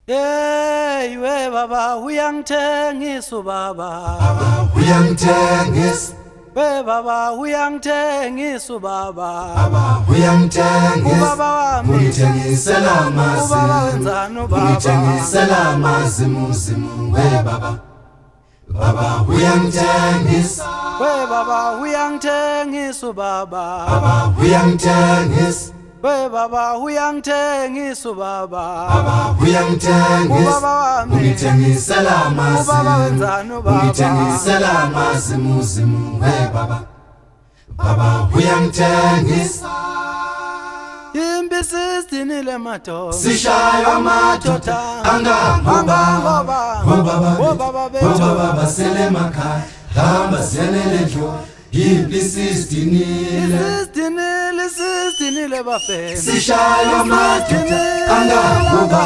Hey we baba uyangithengisa ubaba. Baba uyangithengisa. We baba uyangithengisa ubaba. Baba uyangithengisa. Ubaba wami ungithengisela amazi. Ubaba wenzani ubaba? Ungithengisela amazi muzimu we baba. Baba uyangithengisa. We baba uyangithengisa ubaba. Baba uyangithengisa. We baba uyangithengisa ubaba. Baba uyangithengisa. Ubaba wami ungithengisela amazi. Ubaba wenzani ubaba? ungithengisela amazi muzimu we baba. Baba uyangithengisa. Impi sisidinile madoda. Sishaya amadoda angangoba. Obaba basele emakhaya. Hamba siyanele ndlo. Impi sisidinile. Sisidinile bafana. Sishaya amadoda angangoba.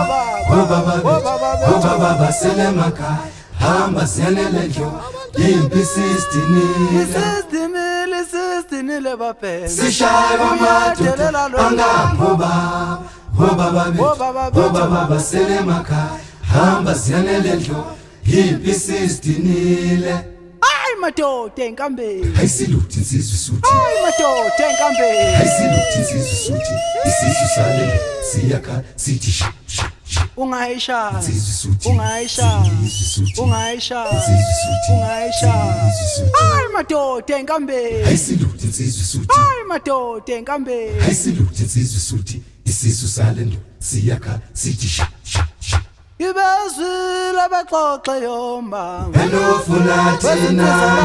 Obaba basele emakhaya. Hamba siyanele ndlo. Impi sisidinile. Sisidinile bafana. Sishaya amadoda angangoba. Obaba basele emakhaya. Hamba siyanele ndlo. Impi sisidinile. Ay madoda enkambeni. Ayisiluthi insizwe suthi. Ay madoda enkambeni. Ayisiluthi insizwe suthi. Isizwe sale siyakha sithi sha sha sha. Ungayisha. Insizwe suthi. Ungayisha. Ungayisha. Ungayisha. Ay madoda enkambeni. Ayisiluthi insizwe suthi. Ay madoda enkambeni. Ayisiluthi insizwe suthi. Isizwe sale ndo siyakha sithi sha sha sha. Ibezile abaxoxe yomba. Benofuna thina.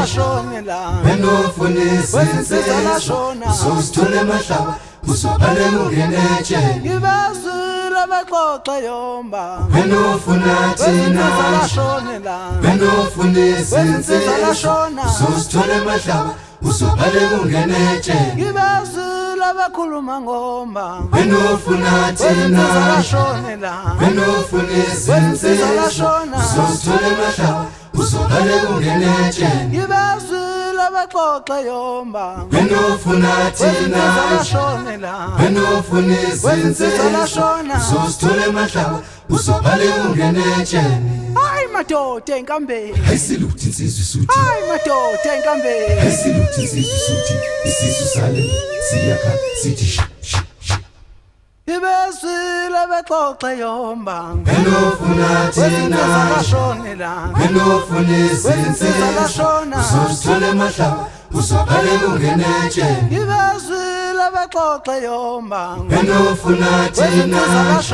Benofuna izinsizwa. Uzosithola emahlaba. Uzobhale ungeneje. Ibezile abaxoxe yomba. Benofuna thina. Benofuna izinsizwa. Uzosithola emahlaba. Uzobhale ungeneje. Ibezile abakhuluma ngomba. Benofuna thina. Benofuna izinsizwa. Uzosithola emahlaba. Uzobhale ungeneje. Ibezile abaxoxe yomba. Benofuna thina. Benofuna izinsizwa. Uzosithola emahlaba. Uzobhale ungeneje. Ay madoda enkambeni. Ayisiluthi insizwe suthi. Ay madoda enkambeni. Ayisiluthi insizwe suthi. Isizwe sale siyakha sithi sha sha sha. Ibezile abaxoxe yomba. Benofuna thina. Benofuna izinsizwa. Uzosithola emahlaba. Uzobhale ungeneje. Ibezile abaxoxe yomba. Benofuna thina.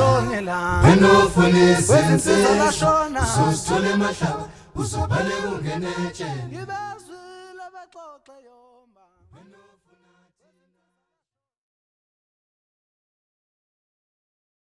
Benofuna izinsizwa. Uzosithola emahlaba. Uzobhale ungeneje. Ibezile abaxoxe yomba.